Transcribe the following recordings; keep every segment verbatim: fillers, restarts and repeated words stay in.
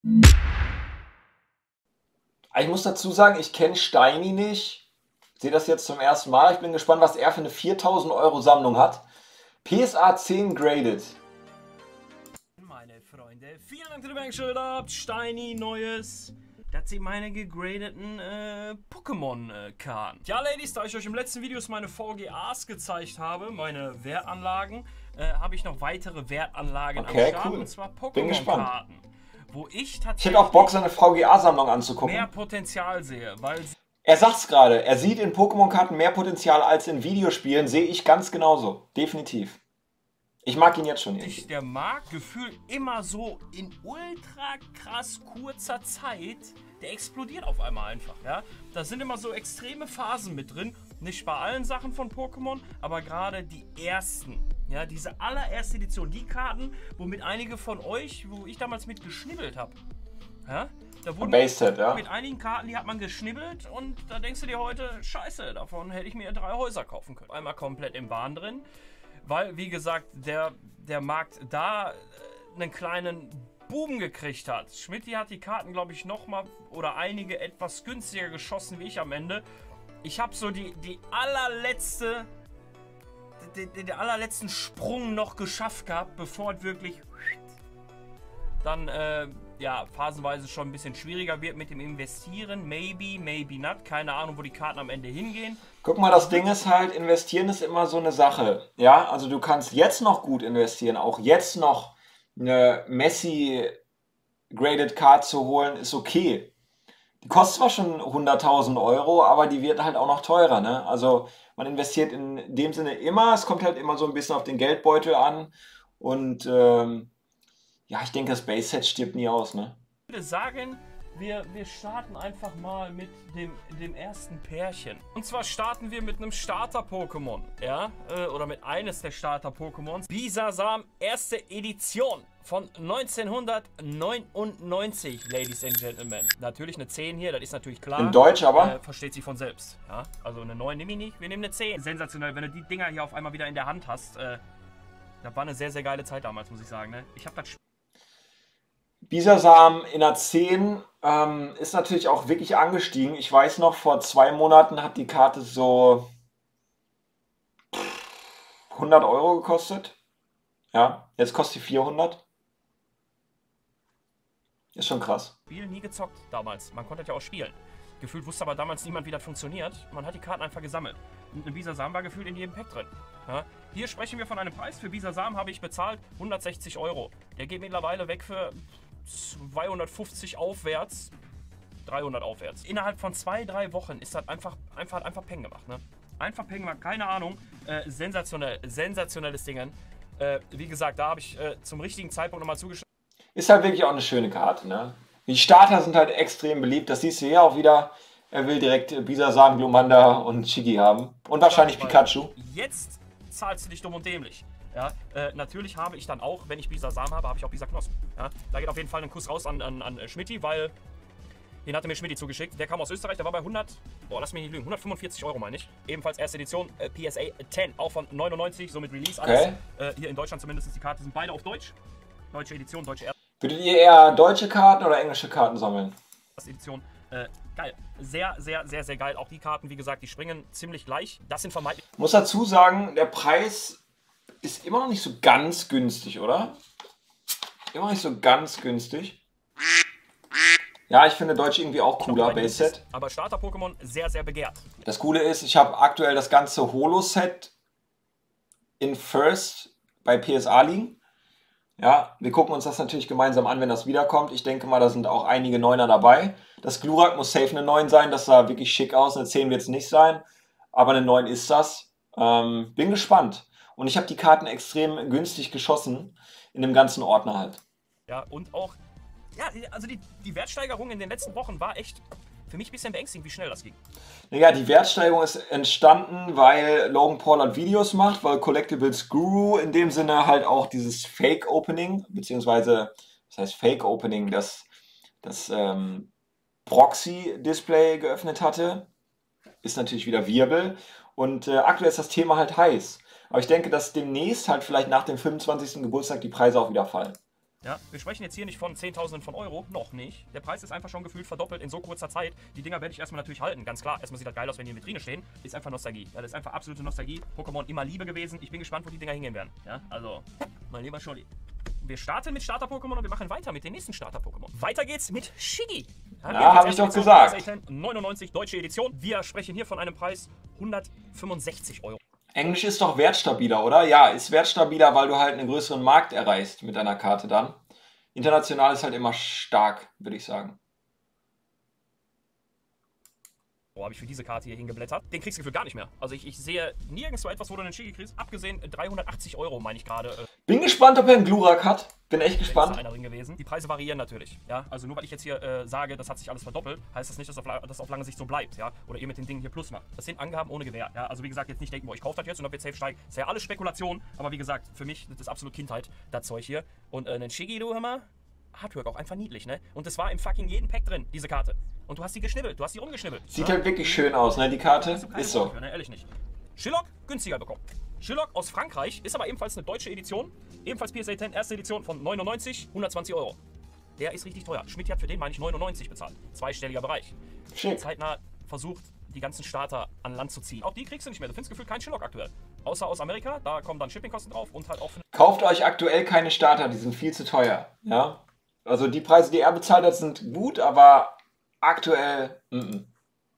Ich muss dazu sagen, ich kenne Steini nicht. Ich sehe das jetzt zum ersten Mal. Ich bin gespannt, was er für eine viertausend Euro Sammlung hat. P S A zehn Graded. Meine Freunde, vielen Dank, dass ihr eingeschaltet habt. Steini, Neues. Das sind meine gegradeten äh, Pokémon-Karten. Ja, Ladies, da ich euch im letzten Videos meine V G As gezeigt habe, meine Wertanlagen, äh, habe ich noch weitere Wertanlagen okay, am Start. Cool. Und zwar Bin gespannt. Pokémon-Karten. Wo ich tatsächlich ich hätte auch Bock, seine V G A-Sammlung anzugucken. mehr Potenzial sehe, weil er sagt's gerade, er sieht in Pokémon-Karten mehr Potenzial als in Videospielen, sehe ich ganz genauso. Definitiv. Ich mag ihn jetzt schon irgendwie. sich der Markt gefühlt immer so in ultra krass kurzer Zeit, der explodiert auf einmal einfach, ja. Da sind immer so extreme Phasen mit drin, nicht bei allen Sachen von Pokémon, aber gerade die ersten, ja, diese allererste Edition, die Karten, womit einige von euch, wo ich damals mit geschnibbelt habe, ja, da wurden Base-Set, ja. mit einigen Karten, die hat man geschnibbelt und da denkst du dir heute, scheiße, davon hätte ich mir drei Häuser kaufen können. Einmal komplett im Wahn drin, weil, wie gesagt, der, der Markt da äh, einen kleinen Boom gekriegt hat. Schmidti hat die Karten, glaube ich, nochmal oder einige etwas günstiger geschossen wie ich am Ende. Ich habe so die, die allerletzte, den, den allerletzten Sprung noch geschafft gehabt, bevor es wirklich dann, äh, ja, phasenweise schon ein bisschen schwieriger wird mit dem Investieren. Maybe, maybe not. Keine Ahnung, wo die Karten am Ende hingehen. Guck mal, das Ding ist halt, investieren ist immer so eine Sache. Ja, also du kannst jetzt noch gut investieren, auch jetzt noch eine Messi-Graded Card zu holen, ist okay. Die kostet zwar schon hunderttausend Euro, aber die wird halt auch noch teurer, ne? Also man investiert in dem Sinne immer, es kommt halt immer so ein bisschen auf den Geldbeutel an und ähm, ja, ich denke, das Base-Set stirbt nie aus, ne? Ich würde sagen, wir, wir starten einfach mal mit dem, dem ersten Pärchen. Und zwar starten wir mit einem Starter-Pokémon, ja? Äh, oder mit eines der Starter-Pokémons. Bisasam, erste Edition von neunzehnhundertneunundneunzig, Ladies and Gentlemen. Natürlich eine zehn hier, das ist natürlich klar. In Deutsch aber? Äh, versteht sich von selbst, ja? Also eine neun nehme ich nicht, wir nehmen eine zehn. Sensationell, wenn du die Dinger hier auf einmal wieder in der Hand hast. Äh, das war eine sehr, sehr geile Zeit damals, muss ich sagen, ne? Ich habe das Bisasam in der zehn ähm, ist natürlich auch wirklich angestiegen. Ich weiß noch, vor zwei Monaten hat die Karte so hundert Euro gekostet. Ja, jetzt kostet sie vierhundert. Ist schon krass. Spiel nie gezockt damals. Man konnte das ja auch spielen. Gefühlt wusste aber damals niemand, wie das funktioniert. Man hat die Karten einfach gesammelt. Und ein Bisasam war gefühlt in jedem Pack drin. Ja? Hier sprechen wir von einem Preis. Für Bisasam habe ich bezahlt hundertsechzig Euro. Der geht mittlerweile weg für zweihundertfünfzig aufwärts, dreihundert aufwärts. Innerhalb von zwei, drei Wochen ist das einfach, einfach, einfach Peng gemacht, ne? Einfach Peng gemacht, keine Ahnung. Äh, sensationell, sensationelles Ding. Äh, wie gesagt, da habe ich äh, zum richtigen Zeitpunkt nochmal zugeschlagen. Ist halt wirklich auch eine schöne Karte, ne? Die Starter sind halt extrem beliebt. Das siehst du hier auch wieder. Er will direkt Bisasam, Glumanda und Shiggy haben. Und wahrscheinlich Pikachu. Jetzt zahlst du dich dumm und dämlich. Ja, äh, natürlich habe ich dann auch, wenn ich Bisasam habe, habe ich auch Bisaknospen. Ja, da geht auf jeden Fall ein Kuss raus an, an, an Schmidti, weil den hatte mir Schmidti zugeschickt. Der kam aus Österreich, der war bei hundert, boah, lass mich nicht lügen, hundertfünfundvierzig Euro meine ich. Ebenfalls erste Edition, äh, P S A zehn, auch von neunundneunzig, somit Release alles. Okay. Äh, hier in Deutschland zumindest, die Karten sind beide auf Deutsch. Deutsche Edition, deutsche Würdet ihr eher deutsche Karten oder englische Karten sammeln? erste Edition. Äh, geil. Sehr, sehr, sehr, sehr geil. Auch die Karten, wie gesagt, die springen ziemlich gleich. Das sind vermeintlich. Ich muss dazu sagen, der Preis ist immer noch nicht so ganz günstig, oder? Immer noch nicht so ganz günstig. Ja, ich finde Deutsch irgendwie auch cooler, Base-Set. Aber Starter-Pokémon sehr, sehr begehrt. Das Coole ist, ich habe aktuell das ganze Holo-Set in First bei P S A liegen. Ja, wir gucken uns das natürlich gemeinsam an, wenn das wiederkommt. Ich denke mal, da sind auch einige Neuner dabei. Das Glurak muss safe eine neun sein, das sah wirklich schick aus. Eine zehn wird es nicht sein, aber eine neun ist das. Ähm, bin gespannt. Und ich habe die Karten extrem günstig geschossen, in dem ganzen Ordner halt. Ja, und auch, ja, also die, die Wertsteigerung in den letzten Wochen war echt für mich ein bisschen beängstigend, wie schnell das ging. Naja, die Wertsteigerung ist entstanden, weil Logan Paul halt Videos macht, weil Collectibles Guru in dem Sinne halt auch dieses Fake-Opening, beziehungsweise, das heißt Fake-Opening, das, das ähm, Proxy-Display geöffnet hatte. Ist natürlich wieder Wirbel. Und äh, aktuell ist das Thema halt heiß. Aber ich denke, dass demnächst halt vielleicht nach dem fünfundzwanzigsten Geburtstag die Preise auch wieder fallen. Ja, wir sprechen jetzt hier nicht von Zehntausenden von Euro, noch nicht. Der Preis ist einfach schon gefühlt verdoppelt in so kurzer Zeit. Die Dinger werde ich erstmal natürlich halten, ganz klar. Erstmal sieht das geil aus, wenn die in der Vitrine stehen. Ist einfach Nostalgie. Ja, das ist einfach absolute Nostalgie. Pokémon immer Liebe gewesen. Ich bin gespannt, wo die Dinger hingehen werden. Ja, also, mein lieber Scholli. Wir starten mit Starter-Pokémon und wir machen weiter mit den nächsten Starter-Pokémon. Weiter geht's mit Shiggy. Ja, ja habe ich doch gesagt. neunundneunzig, deutsche Edition. Wir sprechen hier von einem Preis hundertfünfundsechzig Euro. Englisch ist doch wertstabiler, oder? Ja, ist wertstabiler, weil du halt einen größeren Markt erreichst mit deiner Karte dann. International ist halt immer stark, würde ich sagen. Wo habe ich für diese Karte hier hingeblättert? Den kriegst du gefühlt gar nicht mehr. Also ich, ich sehe nirgendwo etwas, wo du einen Shiggy kriegst. Abgesehen dreihundertachtzig Euro, meine ich gerade. Äh, Bin gespannt, ob er einen Glurak hat. Bin echt gespannt. Ist einer drin gewesen. Die Preise variieren natürlich. Ja? Also nur weil ich jetzt hier äh, sage, das hat sich alles verdoppelt, heißt das nicht, dass das auf, das auf lange Sicht so bleibt. Ja? Oder ihr mit den Dingen hier Plus macht. Das sind Angaben ohne Gewähr. Ja? Also wie gesagt, jetzt nicht denken, boah, ich kaufe das jetzt und ob jetzt safe steigt. Das ist ja alles Spekulation. Aber wie gesagt, für mich, das ist absolut Kindheit, das Zeug hier. Und äh, einen Shiggy, du hör mal, Artwork auch einfach niedlich, ne? Und das war im fucking jeden Pack drin, diese Karte. Und du hast die geschnibbelt, du hast die rumgeschnibbelt. Sieht ja? halt wirklich schön aus, ne, die Karte. Ist so. Für, ne? Ehrlich nicht. Shillock, günstiger bekommen. Shillock aus Frankreich, ist aber ebenfalls eine deutsche Edition. Ebenfalls P S A zehn, erste Edition von neunundneunzig, hundertzwanzig Euro. Der ist richtig teuer. Schmidt hat für den, meine ich, neunundneunzig bezahlt. Zweistelliger Bereich. Schick. Zeitnah versucht, die ganzen Starter an Land zu ziehen. Auch die kriegst du nicht mehr. Du findest gefühlt keinen Shillock aktuell. Außer aus Amerika, da kommen dann Shippingkosten drauf und halt auch... Kauft euch aktuell keine Starter, die sind viel zu teuer, ja? Also die Preise, die er bezahlt hat, sind gut, aber aktuell... Mm -mm.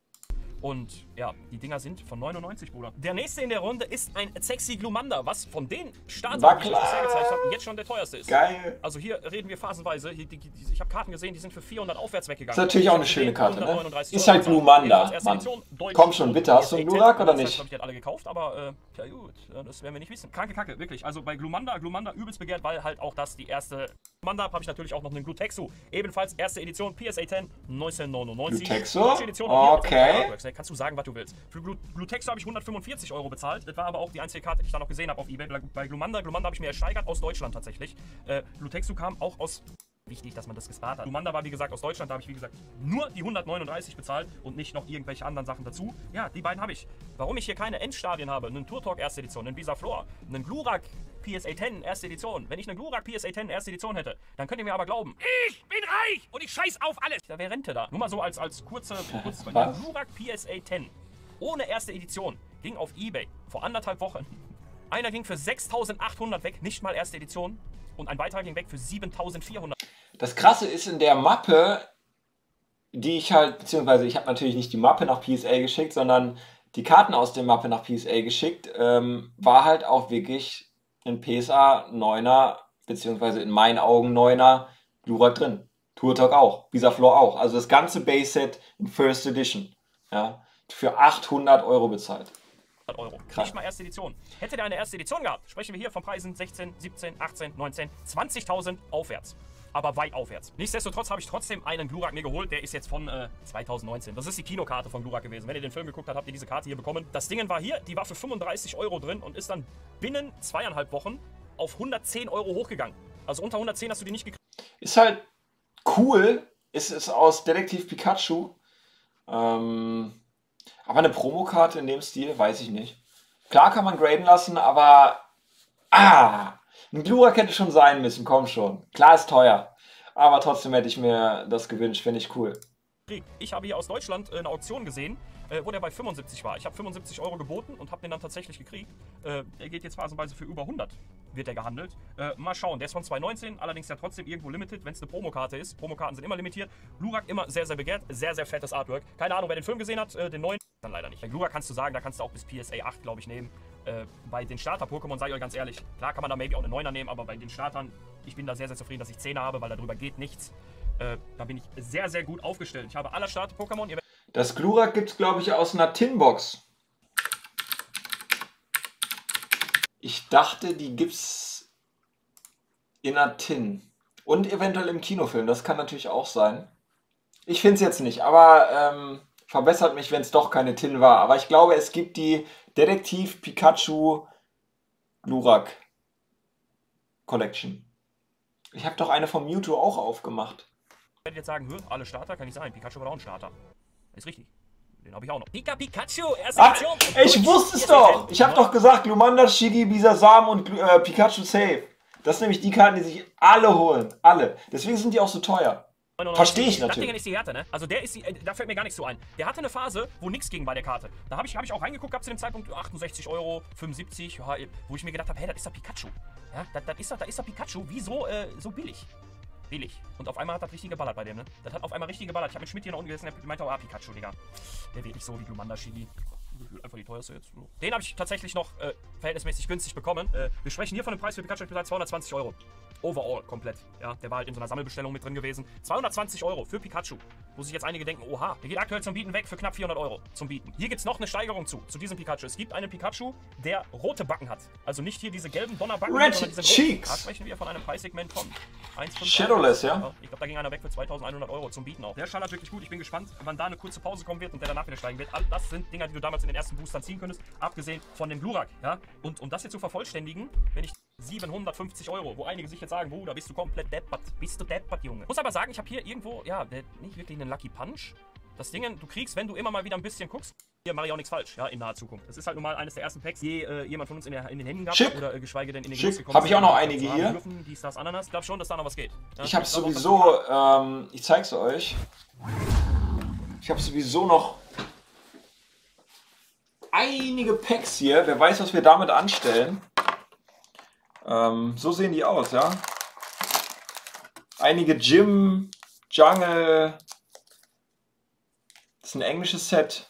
Und ja, die Dinger sind von neunundneunzig, Bruder. Der nächste in der Runde ist ein Sexy Glumanda, was von den Startern, die ich bisher gezeigt habe, jetzt schon der teuerste ist. Geil. Also hier reden wir phasenweise. Hier, die, die, ich habe Karten gesehen, die sind für vierhundert aufwärts weggegangen. Ist natürlich auch eine schöne Karte, ne? Ist halt Glumanda, Mann. Komm schon, bitte, hast du einen Glurak oder nicht? Das habe ich alle gekauft, aber äh, ja gut, das werden wir nicht wissen. Kranke Kacke, wirklich. Also bei Glumanda, Glumanda übelst begehrt, weil halt auch das die erste... Glumanda habe ich natürlich auch noch einen Glutexu. Ebenfalls erste Edition, P S A zehn, neunzehnhundertneunundneunzig. Glutexu? Edition, okay. Kannst du sagen, was du willst. Für Glutexu habe ich hundertfünfundvierzig Euro bezahlt. Das war aber auch die einzige Karte, die ich da noch gesehen habe auf eBay. Bei Glumanda, Glumanda habe ich mir ersteigert aus Deutschland tatsächlich. Äh, Glutexu kam auch aus... Wichtig, dass man das gespart hat. Glumanda war wie gesagt aus Deutschland, da habe ich wie gesagt nur die hundertneununddreißig bezahlt und nicht noch irgendwelche anderen Sachen dazu. Ja, die beiden habe ich. Warum ich hier keine Endstadien habe, einen Turtok erste Edition, einen Bisaflor, einen Glurak P S A zehn erste Edition. Wenn ich einen Glurak P S A zehn erste Edition hätte, dann könnt ihr mir aber glauben, ich bin reich und ich scheiß auf alles. Da wäre Rente da. Nur mal so als, als kurze... kurze Glurak P S A zehn ohne erste Edition ging auf eBay vor anderthalb Wochen. Einer ging für sechstausendachthundert weg, nicht mal erste Edition. Und ein weiterer ging weg für siebentausendvierhundert. Das Krasse ist in der Mappe, die ich halt, beziehungsweise ich habe natürlich nicht die Mappe nach P S A geschickt, sondern die Karten aus der Mappe nach P S A geschickt, ähm, war halt auch wirklich ein P S A neuner, beziehungsweise in meinen Augen neuner Glurak drin. Turtok auch, Bisaflor auch. Also das ganze Base-Set in First Edition. Ja, für achthundert Euro bezahlt. Euro. Nicht mal erste Edition. Hätte der eine erste Edition gehabt, sprechen wir hier von Preisen sechzehn, siebzehn, achtzehn, neunzehn, zwanzigtausend aufwärts. Aber weit aufwärts. Nichtsdestotrotz habe ich trotzdem einen Glurak mir geholt, der ist jetzt von äh, zweitausendneunzehn. Das ist die Kinokarte von Glurak gewesen. Wenn ihr den Film geguckt habt, habt ihr diese Karte hier bekommen. Das Ding war hier, die war für fünfunddreißig Euro drin und ist dann binnen zweieinhalb Wochen auf hundertzehn Euro hochgegangen. Also unter hundertzehn hast du die nicht gekriegt. Ist halt cool. Ist es aus Detektiv Pikachu. Ähm... Aber eine Promokarte in dem Stil, weiß ich nicht. Klar kann man graden lassen, aber... Ah! Ein Glurak hätte schon sein müssen, komm schon. Klar ist teuer. Aber trotzdem hätte ich mir das gewünscht, finde ich cool. Ich habe hier aus Deutschland eine Auktion gesehen, wo der bei fünfundsiebzig war. Ich habe fünfundsiebzig Euro geboten und habe den dann tatsächlich gekriegt. Der geht jetzt phasenweise für über hundert, wird der gehandelt. Mal schauen, der ist von zweitausendneunzehn, allerdings ja trotzdem irgendwo limited, wenn es eine Promokarte ist. Promokarten sind immer limitiert. Glurak immer sehr, sehr begehrt, sehr, sehr fettes Artwork. Keine Ahnung, wer den Film gesehen hat, den neuen, dann leider nicht. Bei Glurak kannst du sagen, da kannst du auch bis P S A acht, glaube ich, nehmen. Bei den Starter-Pokémon, sage ich euch ganz ehrlich, klar kann man da maybe auch eine neuner nehmen, aber bei den Startern, ich bin da sehr, sehr zufrieden, dass ich zehner habe, weil darüber geht nichts. Äh, da bin ich sehr, sehr gut aufgestellt. Ich habe alle Starter-Pokémon. Das Glurak gibt es, glaube ich, aus einer Tinbox. Ich dachte, die gibt es in einer Tin. Und eventuell im Kinofilm. Das kann natürlich auch sein. Ich finde es jetzt nicht, aber ähm, verbessert mich, wenn es doch keine Tin war. Aber ich glaube, es gibt die Detektiv Pikachu Glurak Collection. Ich habe doch eine von Mewtwo auch aufgemacht. Ich werde jetzt sagen, alle Starter kann nicht sein. Pikachu war auch ein Starter. Ist richtig. Den habe ich auch noch. Pika Pikachu, erste Edition. Ich wusste es doch. Ich habe doch gesagt, Glumanda, Shiggy, Bisasam und äh, Pikachu safe. Das sind nämlich die Karten, die sich alle holen. Alle. Deswegen sind die auch so teuer. Verstehe ich natürlich. Das Ding ist die Härte, ne? Also der ist die, da fällt mir gar nichts so ein. Der hatte eine Phase, wo nichts ging bei der Karte. Da habe ich, hab ich auch reingeguckt, gab zu dem Zeitpunkt achtundsechzig Euro, fünfundsiebzig, ja, wo ich mir gedacht habe, hey, das ist doch Pikachu. Ja, das, das ist doch, da ist doch Pikachu. Wieso äh, so billig? Billig. Und auf einmal hat das richtig geballert bei dem, ne? Das hat auf einmal richtig geballert. Ich habe mit Schmidt hier noch unten gesessen, der meinte auch, ah, Pikachu, Digga. Der wird nicht so wie Glumanda Shigi. Einfach die teuerste jetzt. Den habe ich tatsächlich noch äh, verhältnismäßig günstig bekommen. Äh, wir sprechen hier von einem Preis für Pikachu zweihundertzwanzig Euro. Overall, komplett. Ja, der war halt in so einer Sammelbestellung mit drin gewesen. zweihundertzwanzig Euro für Pikachu. Wo sich jetzt einige denken, oha, der geht aktuell zum Bieten weg für knapp vierhundert Euro. Zum Bieten. Hier gibt es noch eine Steigerung zu, zu diesem Pikachu. Es gibt einen Pikachu, der rote Backen hat. Also nicht hier diese gelben Donnerbacken, Red sondern diese Cheeks. Da sprechen wir von einem Preissegment von eins Komma fünf. Shadowless, ja? Ich glaube, da ging einer weg für zweitausendeinhundert Euro zum Bieten auch. Der schallert wirklich gut. Ich bin gespannt, wann da eine kurze Pause kommen wird und der danach wieder steigen wird. All das sind Dinger, die du damals in den ersten Boostern ziehen könntest, abgesehen von dem Glurak, ja? Und um das hier zu vervollständigen, wenn ich siebenhundertfünfzig Euro, wo einige sich jetzt sagen, oh, da bist du komplett deppert. Bist du deppert, Junge. Muss aber sagen, ich habe hier irgendwo, ja, nicht wirklich einen Lucky Punch. Das Ding, du kriegst, wenn du immer mal wieder ein bisschen guckst, hier mache ich auch nichts falsch, ja, in naher Zukunft. Das ist halt nun mal eines der ersten Packs, die äh, jemand von uns in, der, in den Händen gehabt Schick. oder äh, geschweige denn in den Schick. Habe ich auch noch einige hier. Dürfen, dies, das, Ananas. Ich glaube schon, dass da noch was geht. Ja? Ich habe sowieso, ähm, ich zeig's euch. Ich habe sowieso noch einige Packs hier. Wer weiß, was wir damit anstellen. Ähm, so sehen die aus, ja. Einige Gym, Jungle. Das ist ein englisches Set.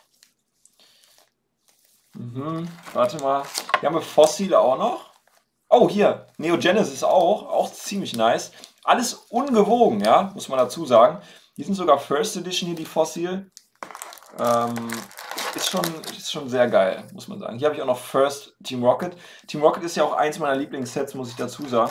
Mhm, warte mal. Hier haben wir Fossil auch noch. Oh, hier. Neo Genesis auch. Auch ziemlich nice. Alles ungewogen, ja, muss man dazu sagen. Die sind sogar First Edition hier, die Fossil. Ähm, ist, schon, ist schon sehr geil, muss man sagen. Hier habe ich auch noch First Team Rocket. Team Rocket ist ja auch eins meiner Lieblingssets, muss ich dazu sagen.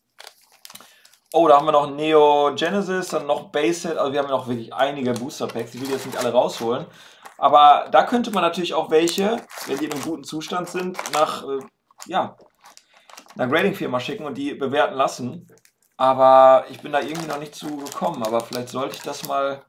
Oh, da haben wir noch Neo Genesis, dann noch Base Set. Also wir haben ja noch wirklich einige Booster Packs. Ich will jetzt nicht alle rausholen. Aber da könnte man natürlich auch welche, wenn die in einem guten Zustand sind, nach, äh, ja, einer Grading-Firma schicken und die bewerten lassen. Aber ich bin da irgendwie noch nicht zu gekommen. Aber vielleicht sollte ich das mal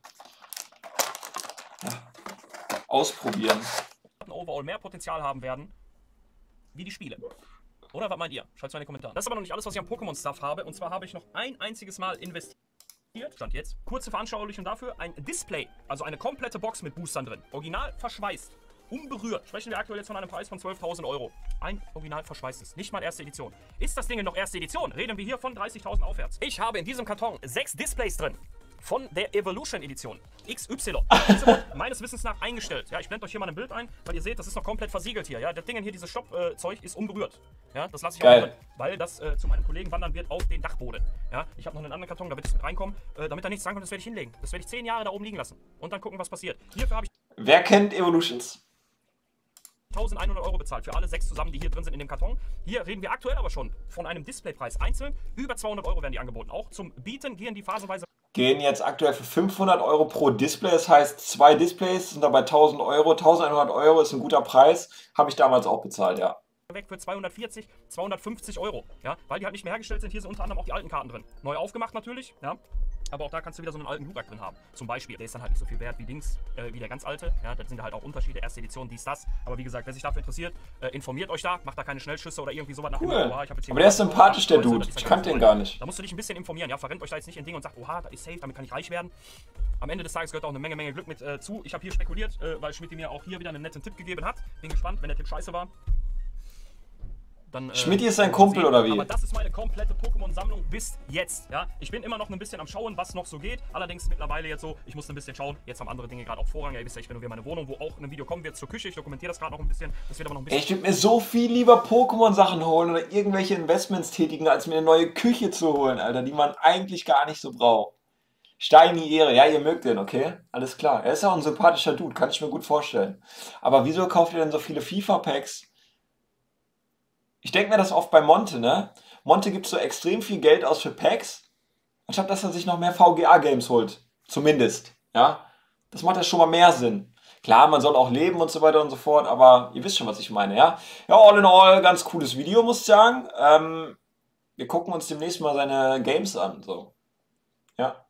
ja, ausprobieren. Overall mehr Potenzial haben werden, wie die Spiele. Oder was meint ihr? Schreibt es mal in die Kommentare. Das ist aber noch nicht alles, was ich am Pokémon-Stuff habe. Und zwar habe ich noch ein einziges Mal investiert. Stand jetzt. Kurze Veranschaulichung dafür. Ein Display, also eine komplette Box mit Boostern drin. Original verschweißt. Unberührt. Sprechen wir aktuell jetzt von einem Preis von zwölftausend Euro. Ein original verschweißtes. Nicht mal erste Edition. Ist das Ding noch erste Edition? Reden wir hier von dreißigtausend aufwärts. Ich habe in diesem Karton sechs Displays drin. Von der Evolution Edition X Y. Diese wurde meines Wissens nach eingestellt. Ja, ich blende euch hier mal ein Bild ein, weil ihr seht, das ist noch komplett versiegelt hier. Ja, das Ding hier, dieses Shop-Zeug, äh, ist unberührt. Ja, das lasse ich auch drin, weil das äh, zu meinem Kollegen wandern wird auf den Dachboden. Ja, ich habe noch einen anderen Karton, da wird es mit reinkommen. Äh, damit da nichts drankommt, das werde ich hinlegen. Das werde ich zehn Jahre da oben liegen lassen. Und dann gucken, was passiert. Hierfür habe ich. Wer kennt Evolutions? eintausendeinhundert Euro bezahlt für alle sechs zusammen, die hier drin sind in dem Karton. Hier reden wir aktuell aber schon von einem Displaypreis einzeln. Über zweihundert Euro werden die angeboten. Auch zum Bieten gehen die phasenweise. Gehen jetzt aktuell für fünfhundert Euro pro Display. Das heißt, zwei Displays sind dabei tausend Euro. eintausendeinhundert Euro ist ein guter Preis. Habe ich damals auch bezahlt, ja. Weg für zweihundertvierzig, zweihundertfünfzig Euro. Ja, weil die halt nicht mehr hergestellt sind. Hier sind unter anderem auch die alten Karten drin. Neu aufgemacht natürlich, ja. Aber auch da kannst du wieder so einen alten Glurak drin haben. Zum Beispiel. Der ist dann halt nicht so viel wert wie Dings, äh, wie der ganz alte. Ja, da sind halt auch Unterschiede. Erste Edition, dies, das. Aber wie gesagt, wer sich dafür interessiert, äh, informiert euch da. Macht da keine Schnellschüsse oder irgendwie sowas. Nach cool. Dem, oh, ich hab jetzt aber der ist sympathisch, der Dude. Ich kannte den gar nicht. Da musst du dich ein bisschen informieren. Ja, verrennt euch da jetzt nicht in Ding und sagt, oha, da ist safe, damit kann ich reich werden. Am Ende des Tages gehört auch eine Menge, Menge Glück mit äh, zu. Ich habe hier spekuliert, äh, weil Schmidt mir auch hier wieder einen netten Tipp gegeben hat. Bin gespannt, wenn der Tipp scheiße war. Dann, äh, Schmidt ist sein Kumpel oder wie? Aber das ist meine komplette Pokémon-Sammlung bis jetzt. Ja, ich bin immer noch ein bisschen am Schauen, was noch so geht. Allerdings mittlerweile jetzt so, ich muss ein bisschen schauen. Jetzt haben andere Dinge gerade auch Vorrang. Ja, ihr wisst ja, ich renoviere meine Wohnung, wo auch ein Video kommen wird zur Küche. Ich dokumentiere das gerade noch ein bisschen. Das wird aber noch ein bisschen. Ey, ich würde mir so viel lieber Pokémon-Sachen holen oder irgendwelche Investments tätigen, als mir eine neue Küche zu holen, Alter, die man eigentlich gar nicht so braucht. Steini Ehre, ja, ihr mögt den, okay? Alles klar. Er ist auch ein sympathischer Dude, kann ich mir gut vorstellen. Aber wieso kauft ihr denn so viele FIFA-Packs? Ich denke mir das oft bei Monte, ne? Monte gibt so extrem viel Geld aus für Packs, anstatt dass er sich noch mehr V G A-Games holt. Zumindest, ja? Das macht ja schon mal mehr Sinn. Klar, man soll auch leben und so weiter und so fort, aber ihr wisst schon, was ich meine, ja? Ja, all in all, ganz cooles Video, muss ich sagen. Ähm, wir gucken uns demnächst mal seine Games an, so. Ja.